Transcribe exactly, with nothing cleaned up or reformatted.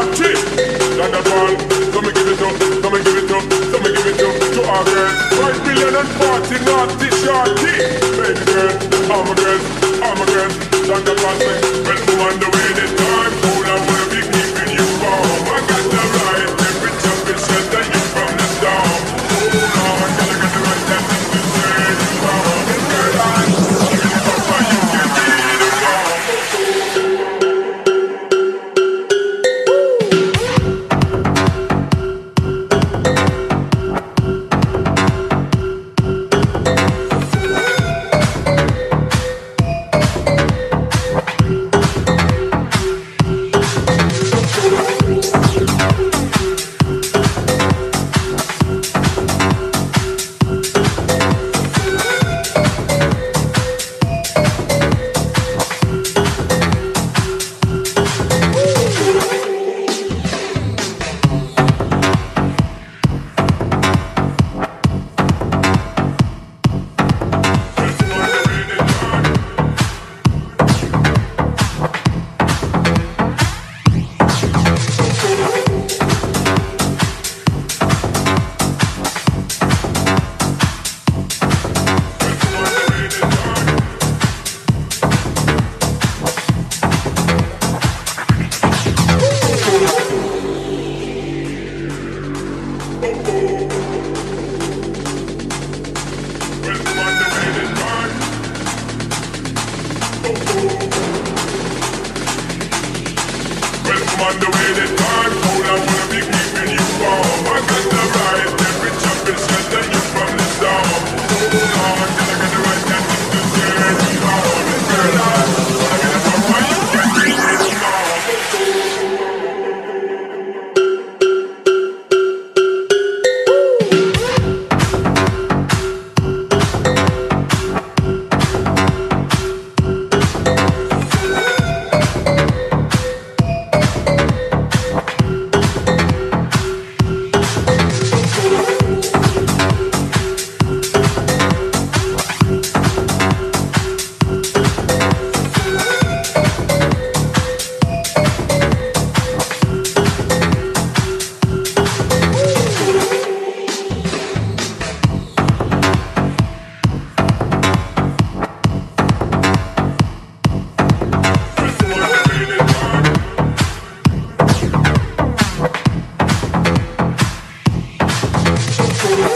party. Thunderball, so me give it up, so me give it up, so me give it up to our girls. Five million and party, naughty shorty. Baby girl, I'm a girl, I'm a girl. Thunderball say, when I'm on the way this time, cool, I wanna be keeping you warm. I got the right temperature, to shelter you from the storm. Oh Lord, I gotta get the right temperature to turn you on. Girl, I'm giving it up for you, give me the warm. We'll be right back.